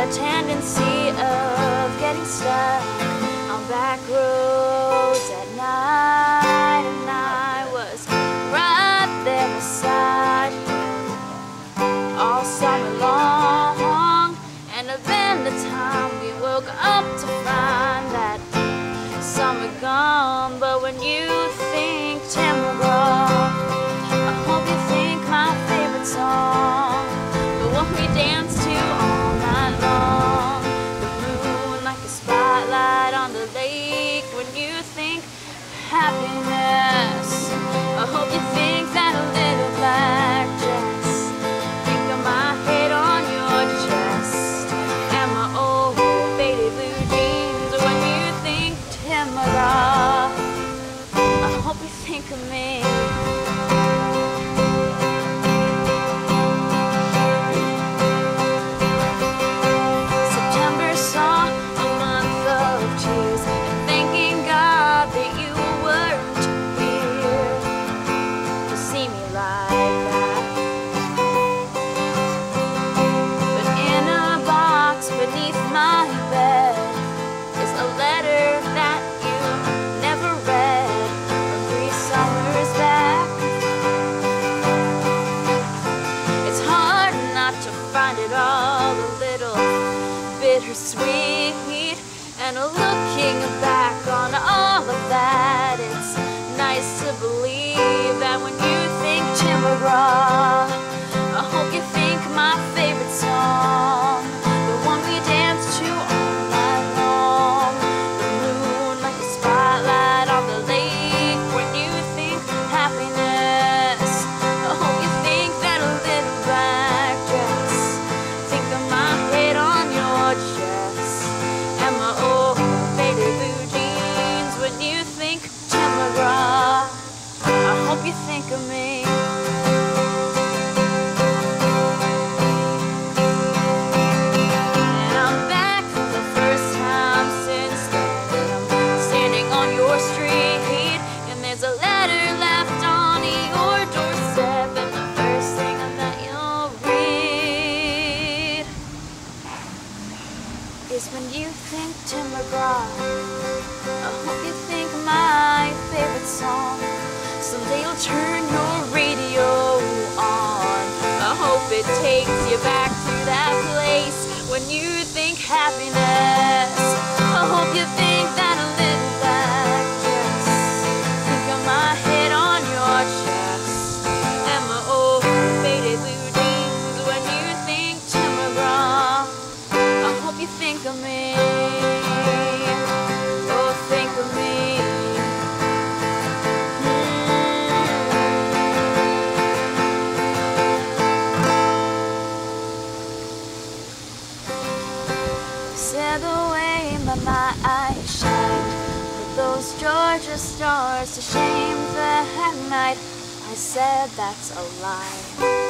a tendency of getting stuck on back roads at night, and I was right there beside you all summer long. And then the time we woke up to find that summer gone. But when you think Tim McGraw, I hope you think my favorite song, the one we dance to all night long, the moon like a spotlight on the lake. When you think happiness, I hope you think that little black dress, think of my head on your chest, and my old faded blue jeans. When you think Tim McGraw, I hope you think of me. September saw a month of tears, and thanking God that you weren't here to see me like that. But in a box beneath my bed is a letter that you never read from 3 summers back. It's hard not to find it all a little bittersweet, and looking back on all of that, it's nice to believe that when you think Tim McGraw, I hope you think my favorite song, the one we dance to all night long, the moon like a spotlight on the lake. When you think happiness, I hope you think that little black dress, think of my head on your chest, and my old faded blue jeans. When you think Tim McGraw, I hope you think of me. And I'm back for the first time since then. I'm standing on your street, and there's a letter left on your doorstep, and the first thing that you'll read is when you think Tim McGraw, I hope you think my favorite song. Someday you'll turn your radio on, I hope it takes you back to that place. When you think happiness, I hope you think that little black dress, think of my head on your chest, and my old faded blue jeans. When you think Tim McGraw, I hope you think of me. Oh, think of me. Said the way my eyes shined with those Georgia stars to shame that night. I said that's a lie.